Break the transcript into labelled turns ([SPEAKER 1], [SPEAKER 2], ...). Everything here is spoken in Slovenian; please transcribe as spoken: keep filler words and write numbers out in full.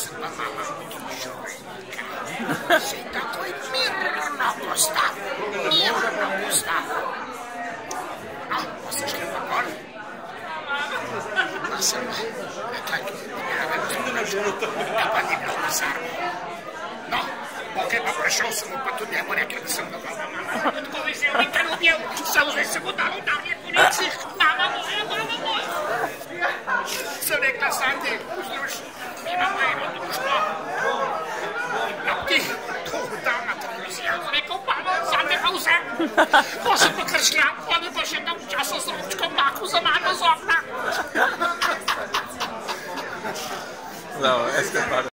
[SPEAKER 1] Samba mama čovjeka. Si tako i mirno postav. Mirno postav. No, posliš li pa gol? Pa sam, tak, ja ne znam, da pa ni bilo na sarmu. No, ok, pa prešao sam mu, pa tu njemu rekli da sam ga mama. Tko bi se nikad ubijel, zauzme se mu dalo dalje policiji. Mama moja, mama moja. Sam rekla Sandi, uzduš, imamo jedno društvo. A ti, tu dana televizija. Rekao, mama, Sandi Hause. Ko se pokršlja, on je baš jednom časa s ručkom maku za mano z okna.
[SPEAKER 2] No, es que para.